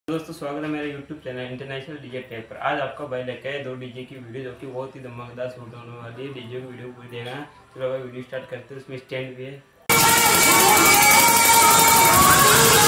दोस्तों स्वागत है मेरे YouTube channel international DJ tape पर। आज आपका भाई लेके आए 2 डीजे की वीडियो जो कि बहुत ही धमाकेदार शूट होने वाली है। डीजे की वीडियो पूरी देखना है। चलो भाई वीडियो स्टार्ट करते हैं। उसमें स्टैंड भी है।